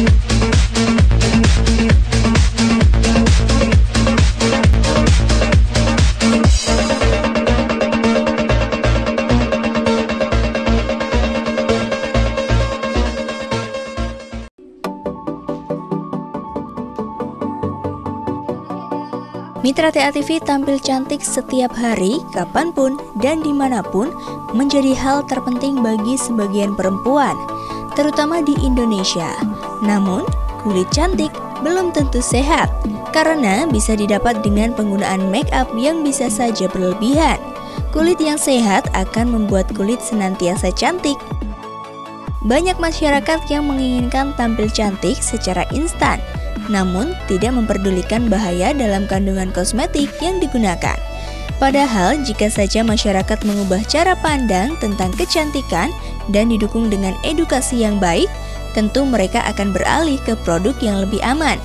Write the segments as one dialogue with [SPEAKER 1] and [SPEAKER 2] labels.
[SPEAKER 1] Mitra TA TV tampil cantik setiap hari, kapanpun, dan dimanapun menjadi hal terpenting bagi sebagian perempuan, terutama di Indonesia. Namun, kulit cantik belum tentu sehat, karena bisa didapat dengan penggunaan make up yang bisa saja berlebihan. Kulit yang sehat akan membuat kulit senantiasa cantik. Banyak masyarakat yang menginginkan tampil cantik secara instan, namun tidak memperdulikan bahaya dalam kandungan kosmetik yang digunakan. Padahal jika saja masyarakat mengubah cara pandang tentang kecantikan dan didukung dengan edukasi yang baik, tentu mereka akan beralih ke produk yang lebih aman.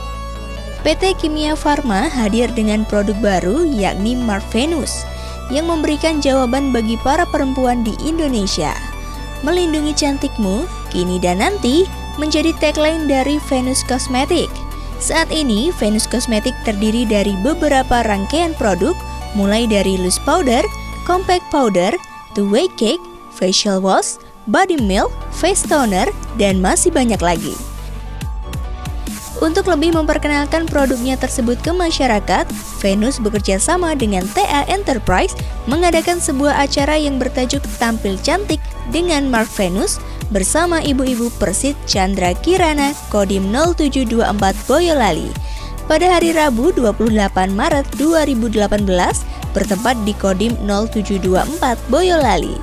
[SPEAKER 1] PT Kimia Farma hadir dengan produk baru yakni Marvenus yang memberikan jawaban bagi para perempuan di Indonesia. Melindungi cantikmu, kini dan nanti menjadi tagline dari Venus Cosmetic. Saat ini, Venus Cosmetic terdiri dari beberapa rangkaian produk, mulai dari loose powder, compact powder, two-way cake, facial wash, body milk, face toner, dan masih banyak lagi. Untuk lebih memperkenalkan produknya tersebut ke masyarakat, Venus bekerja sama dengan TA Enterprise mengadakan sebuah acara yang bertajuk Tampil Cantik dengan Marvenus bersama ibu-ibu Persit Chandra Kirana Kodim 0724 Boyolali pada hari Rabu 28 Maret 2018 bertempat di Kodim 0724 Boyolali.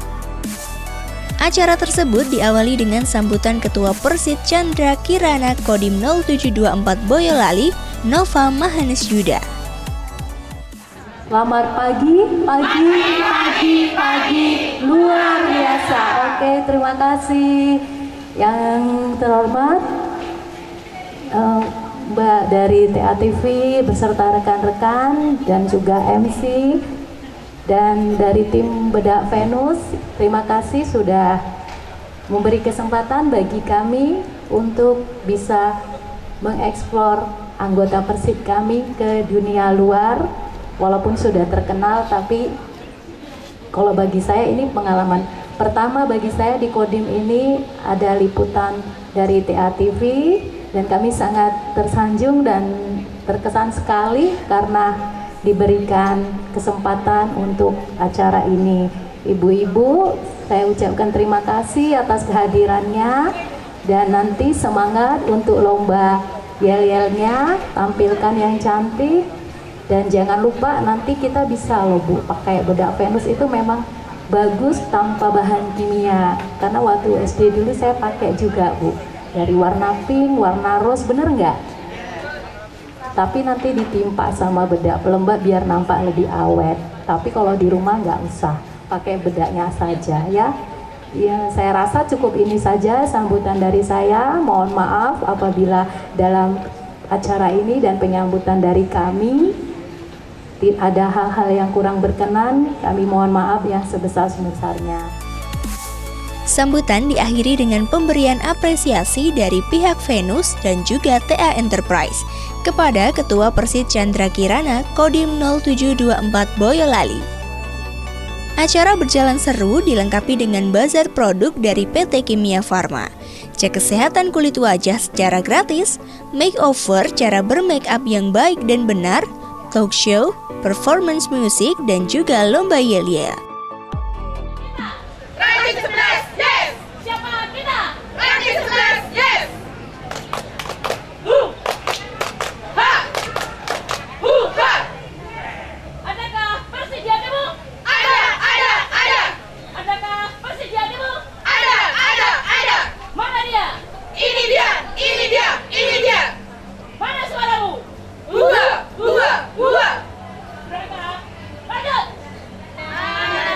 [SPEAKER 1] Acara tersebut diawali dengan sambutan Ketua Persit Chandra Kirana Kodim 0724 Boyolali, Nova Mahanis Yuda.
[SPEAKER 2] Selamat pagi, luar biasa. Oke, terima kasih yang terhormat Mbak dari TA TV beserta rekan-rekan dan juga MC dan dari tim Bedak Venus. Terima kasih sudah memberi kesempatan bagi kami untuk bisa mengeksplor anggota Persit kami ke dunia luar. Walaupun sudah terkenal, tapi kalau bagi saya ini pengalaman pertama bagi saya. Di Kodim ini ada liputan dari TA TV dan kami sangat tersanjung dan terkesan sekali karena diberikan kesempatan untuk acara ini. Ibu-ibu, saya ucapkan terima kasih atas kehadirannya dan nanti semangat untuk lomba yel-yelnya, tampilkan yang cantik. Dan jangan lupa nanti kita bisa loh Bu, pakai bedak Venus itu memang bagus tanpa bahan kimia. Karena waktu SD dulu saya pakai juga Bu, dari warna pink, warna rose, bener nggak? Tapi nanti ditimpa sama bedak pelembab biar nampak lebih awet. Tapi kalau di rumah nggak usah, pakai bedaknya saja ya. Ya, saya rasa cukup ini saja sambutan dari saya. Mohon maaf apabila dalam acara ini dan penyambutan dari kami ada hal-hal yang kurang berkenan, kami mohon maaf yang sebesar-besarnya.
[SPEAKER 1] Sambutan diakhiri dengan pemberian apresiasi dari pihak Venus dan juga TA Enterprise kepada Ketua Persit Chandra Kirana Kodim 0724 Boyolali. Acara berjalan seru dilengkapi dengan bazar produk dari PT Kimia Farma, cek kesehatan kulit wajah secara gratis, makeover cara bermake up yang baik dan benar, talk show, performance musik, dan juga lomba yel-yel.
[SPEAKER 3] Ranking 11, yes! Siapa kita? Ranking 11, yes! Ha! Ha! Adakah persediaanmu? Ada! Adakah persediaanmu? Ada! Mana dia? Ini dia! Mana suaramu? Buah! Lanjut!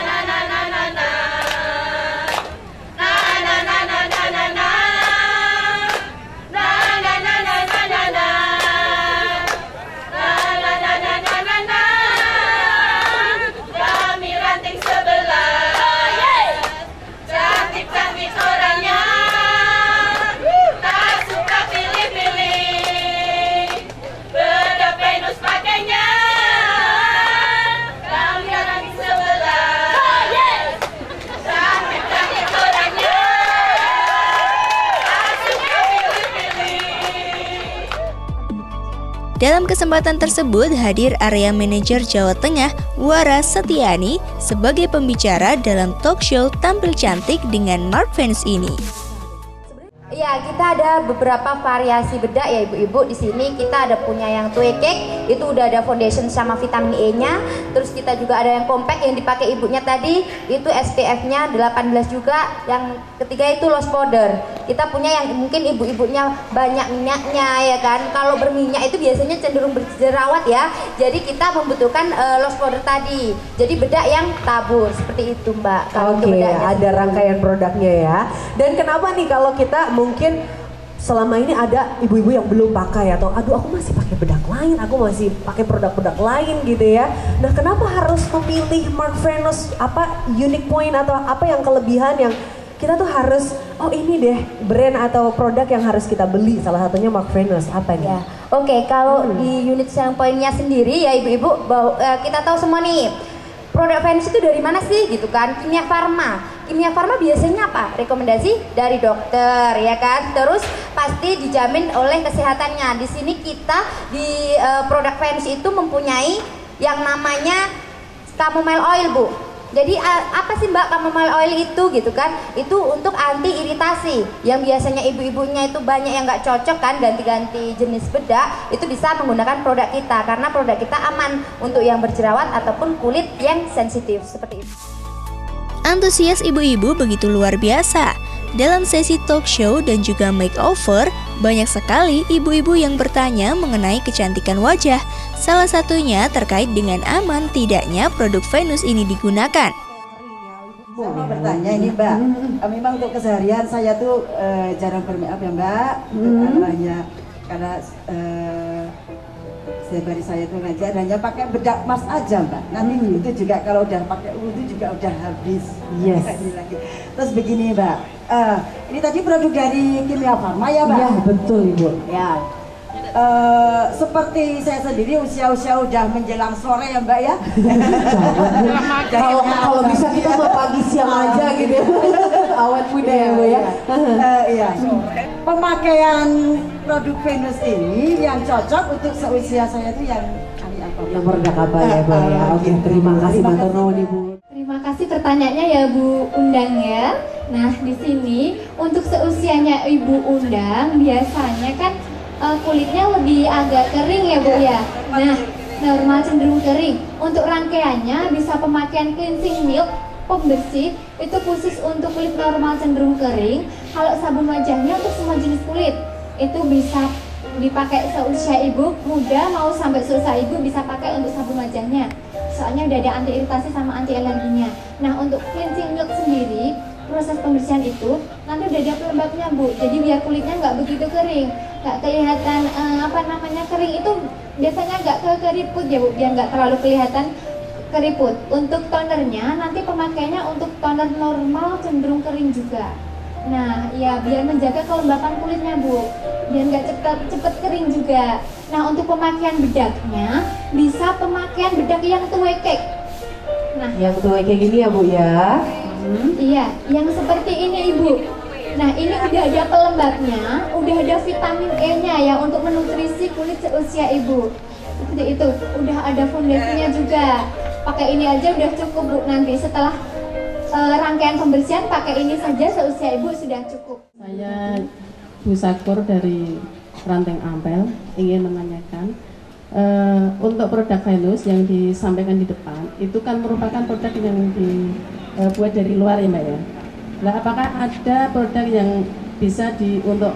[SPEAKER 1] Dalam kesempatan tersebut hadir Area Manajer Jawa Tengah Wara Setiani sebagai pembicara dalam talk show Tampil Cantik dengan Mark Venus ini.
[SPEAKER 4] Ya, kita ada beberapa variasi bedak ya ibu-ibu. Di sini kita ada punya yang tue cake, itu udah ada foundation sama vitamin E-nya. Terus kita juga ada yang compact yang dipakai ibunya tadi, itu SPF-nya 18 juga. Yang ketiga itu loose powder. Kita punya yang mungkin ibu-ibunya banyak minyaknya ya kan. Kalau berminyak itu biasanya cenderung berjerawat ya. Jadi kita membutuhkan loose powder tadi. Jadi bedak yang tabur seperti itu Mbak.
[SPEAKER 5] Oke, ada rangkaian produknya ya. Dan kenapa nih kalau kita mungkin selama ini ada ibu-ibu yang belum pakai atau aduh aku masih pakai bedak lain, aku masih pakai produk-produk lain gitu ya. Nah, kenapa harus memilih Mark Venus? Apa unique point atau apa yang kelebihan yang kita tuh harus oh ini deh brand atau produk yang harus kita beli, salah satunya Mark Venus, apa nih?
[SPEAKER 4] Ya. Oke, kalau di unit selling point-nya sendiri ya ibu-ibu, kita tahu semua nih produk Venus itu dari mana sih gitu kan? Kimia Farma. Kimia Farma biasanya apa? Rekomendasi dari dokter ya kan. Terus pasti dijamin oleh kesehatannya. Di sini kita di produk Venus itu mempunyai yang namanya chamomile oil Bu. Jadi apa sih Mbak chamomile oil itu gitu kan? Itu untuk anti iritasi. Yang biasanya ibu-ibunya itu banyak yang nggak cocok kan ganti-ganti jenis bedak, itu bisa menggunakan produk kita karena produk kita aman untuk yang berjerawat ataupun kulit yang sensitif seperti itu.
[SPEAKER 1] Antusias ibu-ibu begitu luar biasa. Dalam sesi talk show dan juga makeover, banyak sekali ibu-ibu yang bertanya mengenai kecantikan wajah. Salah satunya terkait dengan aman tidaknya produk Venus ini digunakan.
[SPEAKER 6] Saya mau bertanya ini Mbak, memang untuk keseharian saya tuh jarang bermakeup ya Mbak, karena setiap hari saya tuh ngajar hanya pakai bedak emas aja Mbak. Nanti itu juga kalau udah pakai itu juga udah habis.
[SPEAKER 5] Yes.
[SPEAKER 6] Terus begini Mbak, ini tadi produk dari Kimia Farma ya Mbak?
[SPEAKER 5] Iya betul Ibu.
[SPEAKER 6] Ya. Seperti saya sendiri usia-usia udah menjelang sore ya Mbak ya.
[SPEAKER 5] Kalau bisa kita mau pagi siang aja gitu ya. Awet muda ya Mbak ya.
[SPEAKER 6] Iya. Pemakaian produk Venus ini yang cocok untuk seusia saya itu yang apa?
[SPEAKER 5] Yang produk apa ya Mbak ya. Oke, terima kasih matur nuwun Ibu.
[SPEAKER 7] Terima kasih pertanyaannya ya Bu Undang ya. Nah, di sini untuk seusianya Ibu Undang biasanya kan kulitnya lebih agak kering ya Bu ya. Nah, normal cenderung kering. Untuk rangkaiannya bisa pemakaian cleansing milk, pembersih itu khusus untuk kulit normal cenderung kering. Kalau sabun wajahnya untuk semua jenis kulit itu bisa dipakai seusia ibu muda mau sampai seusia ibu bisa pakai untuk sabun wajahnya. Soalnya udah ada anti iritasi sama anti alerginya. Nah, untuk cleansing milk sendiri proses pembersihan itu nanti udah ada pelembabnya Bu. Jadi biar kulitnya nggak begitu kering, nggak kelihatan kering itu biasanya nggak keriput ya Bu, biar nggak terlalu kelihatan keriput. Untuk tonernya nanti pemakaiannya untuk toner normal cenderung kering juga. Nah ya biar menjaga kelembapan kulitnya Bu, biar nggak cepet kering juga. Nah untuk pemakaian bedaknya bisa pemakaian bedak yang tue cake. Nah
[SPEAKER 5] yang tue kayak gini ya Bu ya.
[SPEAKER 7] Iya, yang seperti ini Ibu. Nah ini udah ada pelembabnya, udah ada vitamin E-nya ya untuk menutrisi kulit seusia Ibu. Seperti itu, udah ada fondasinya juga. Pakai ini aja udah cukup Bu, nanti setelah rangkaian pembersihan pakai ini saja seusia Ibu sudah cukup.
[SPEAKER 8] Saya Bu Sakur dari Ranteng Ampel ingin menanyakan untuk produk Venus yang disampaikan di depan itu kan merupakan produk yang dibuat dari luar ya Mbak ya. Nah, apakah ada produk yang bisa untuk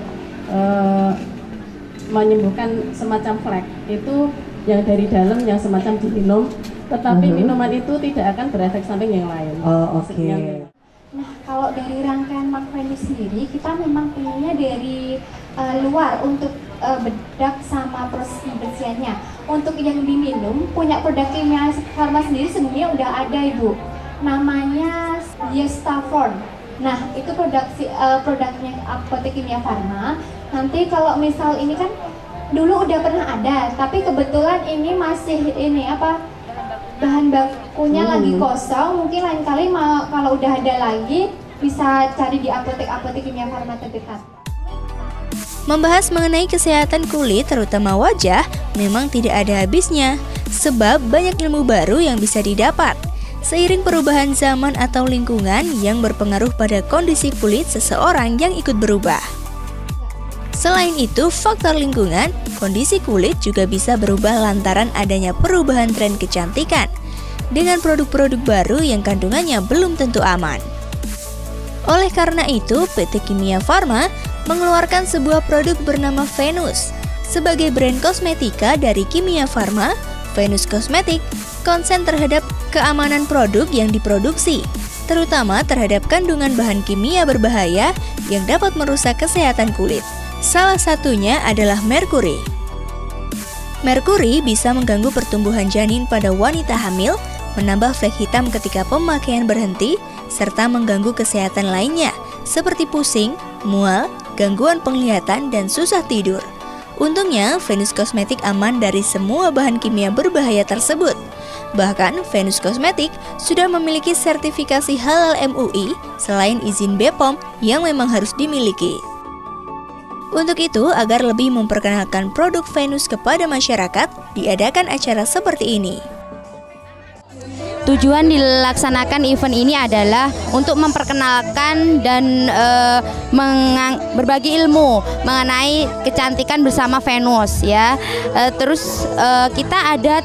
[SPEAKER 8] menyembuhkan semacam flek itu yang dari dalam yang semacam diminum, tetapi minuman itu tidak akan berefek samping yang lain.
[SPEAKER 5] Oh, oke.
[SPEAKER 7] Nah, kalau dari rangkaian Mark Venus sendiri kita memang punya dari luar untuk bedak sama proses pembersihannya. Untuk yang diminum punya produk Kimia Farma sendiri sebenarnya udah ada Ibu. Namanya Yestavon. Nah, itu produknya apotek Kimia Farma. Nanti kalau misal ini kan dulu udah pernah ada, tapi kebetulan ini masih bahan bakunya lagi kosong. Mungkin lain kali kalau udah ada lagi bisa cari di apotek Kimia Farma terdekat.
[SPEAKER 1] Membahas mengenai kesehatan kulit, terutama wajah, memang tidak ada habisnya, sebab banyak ilmu baru yang bisa didapat seiring perubahan zaman atau lingkungan yang berpengaruh pada kondisi kulit seseorang yang ikut berubah. Selain itu, faktor lingkungan, kondisi kulit juga bisa berubah lantaran adanya perubahan tren kecantikan dengan produk-produk baru yang kandungannya belum tentu aman. Oleh karena itu, PT Kimia Farma mengeluarkan sebuah produk bernama Venus. Sebagai brand kosmetika dari Kimia Farma, Venus Cosmetic konsen terhadap keamanan produk yang diproduksi, terutama terhadap kandungan bahan kimia berbahaya yang dapat merusak kesehatan kulit. Salah satunya adalah merkuri. Merkuri bisa mengganggu pertumbuhan janin pada wanita hamil, menambah flek hitam ketika pemakaian berhenti, serta mengganggu kesehatan lainnya seperti pusing, mual, gangguan penglihatan, dan susah tidur. Untungnya, Venus Cosmetic aman dari semua bahan kimia berbahaya tersebut. Bahkan, Venus Cosmetic sudah memiliki sertifikasi halal MUI selain izin BPOM yang memang harus dimiliki. Untuk itu, agar lebih memperkenalkan produk Venus kepada masyarakat, diadakan acara seperti ini.
[SPEAKER 4] Tujuan dilaksanakan event ini adalah untuk memperkenalkan dan berbagi ilmu mengenai kecantikan bersama Venus ya. Terus kita ada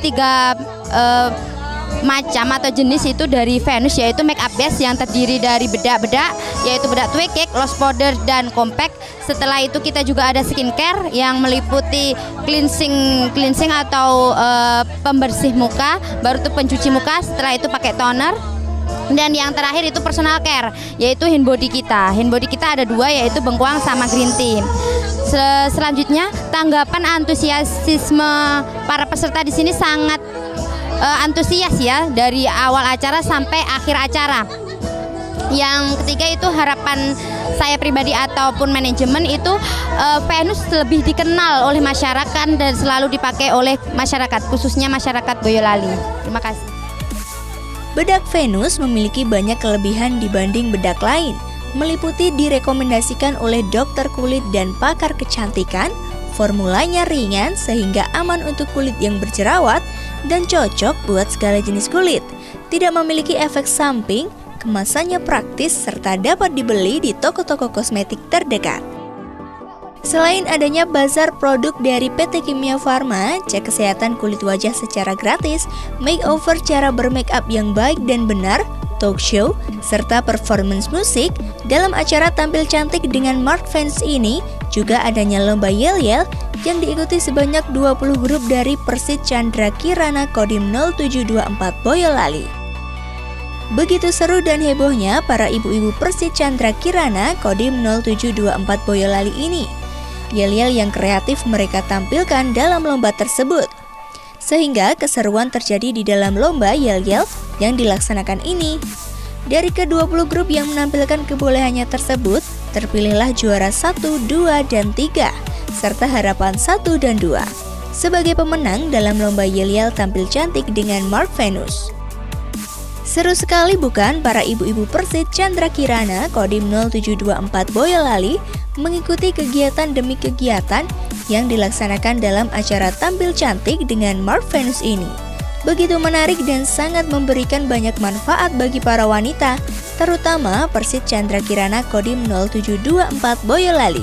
[SPEAKER 4] 3 macam atau jenis itu dari Venus, yaitu make up base yang terdiri dari bedak-bedak, yaitu bedak tweak, gloss powder, dan compact. Setelah itu kita juga ada skincare yang meliputi cleansing atau pembersih muka, baru itu pencuci muka, setelah itu pakai toner. Dan yang terakhir itu personal care, yaitu hand body kita. Hand body kita ada 2, yaitu bengkoang sama green tea. Selanjutnya, tanggapan antusiasisme para peserta di sini sangat antusias ya, dari awal acara sampai akhir acara. Yang ketiga itu harapan saya pribadi ataupun manajemen itu Venus lebih dikenal oleh masyarakat dan selalu dipakai oleh masyarakat, khususnya masyarakat Boyolali. Terima kasih.
[SPEAKER 1] Bedak Venus memiliki banyak kelebihan dibanding bedak lain, meliputi direkomendasikan oleh dokter kulit dan pakar kecantikan, formulanya ringan sehingga aman untuk kulit yang berjerawat dan cocok buat segala jenis kulit, tidak memiliki efek samping, kemasannya praktis, serta dapat dibeli di toko-toko kosmetik terdekat. Selain adanya bazar produk dari PT Kimia Farma, cek kesehatan kulit wajah secara gratis, makeover cara bermake up yang baik dan benar, talk show, serta performance musik dalam acara tampil cantik dengan Mark Fans ini, juga adanya lomba yel-yel yang diikuti sebanyak 20 grup dari Persit Chandra Kirana Kodim 0724 Boyolali. Begitu seru dan hebohnya para ibu-ibu Persit Chandra Kirana Kodim 0724 Boyolali ini. Yel-yel yang kreatif mereka tampilkan dalam lomba tersebut, sehingga keseruan terjadi di dalam lomba yel-yel yang dilaksanakan ini. Dari ke-20 grup yang menampilkan kebolehannya tersebut, terpilihlah juara 1, 2, dan 3, serta harapan 1 dan 2 sebagai pemenang dalam lomba yel-yel tampil cantik dengan Mark Venus. Seru sekali bukan para ibu-ibu Persit Chandra Kirana Kodim 0724 Boyolali mengikuti kegiatan demi kegiatan yang dilaksanakan dalam acara tampil cantik dengan Mark Venus ini. Begitu menarik dan sangat memberikan banyak manfaat bagi para wanita, terutama Persit Chandra Kirana Kodim 0724 Boyolali.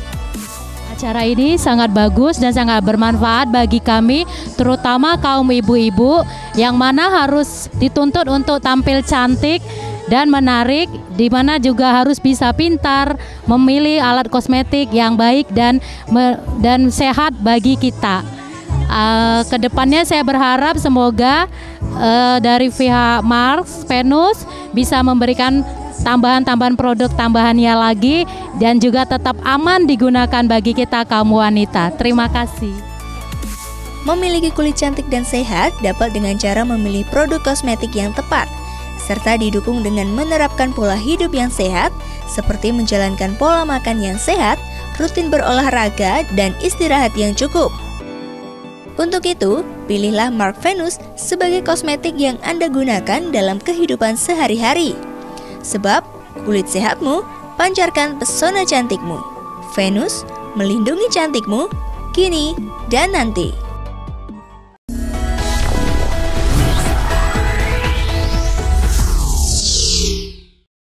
[SPEAKER 9] Acara ini sangat bagus dan sangat bermanfaat bagi kami, terutama kaum ibu-ibu yang mana harus dituntut untuk tampil cantik dan menarik, di mana juga harus bisa pintar memilih alat kosmetik yang baik dan sehat bagi kita. Kedepannya saya berharap semoga dari pihak Mark Venus bisa memberikan tambahan-tambahan produk tambahannya lagi dan juga tetap aman digunakan bagi kita kaum wanita. Terima kasih.
[SPEAKER 1] Memiliki kulit cantik dan sehat dapat dengan cara memilih produk kosmetik yang tepat, serta didukung dengan menerapkan pola hidup yang sehat, seperti menjalankan pola makan yang sehat, rutin berolahraga, dan istirahat yang cukup. Untuk itu, pilihlah Mark Venus sebagai kosmetik yang Anda gunakan dalam kehidupan sehari-hari. Sebab, kulit sehatmu, pancarkan pesona cantikmu. Venus, melindungi cantikmu, kini dan nanti.